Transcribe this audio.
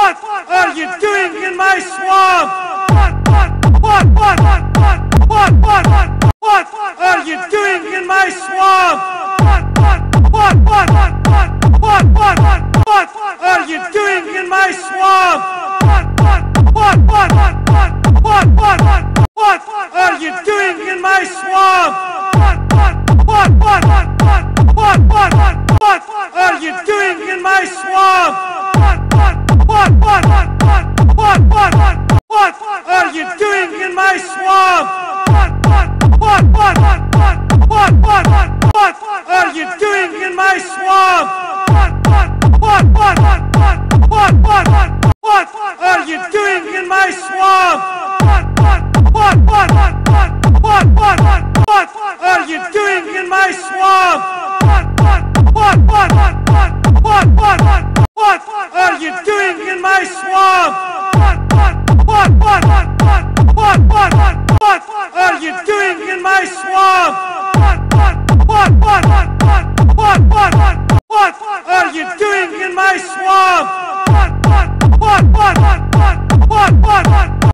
What are you doing in my swamp? What are you doing in my swamp? What are you doing in my swamp? What are you doing in my swamp? What are you doing in my swamp? What are you doing in my swamp? What are you doing in my swamp? What are you doing in my swamp? What are you doing in my swamp? What are you doing in my swamp? What are you doing in my swamp? What are you doing in my swamp?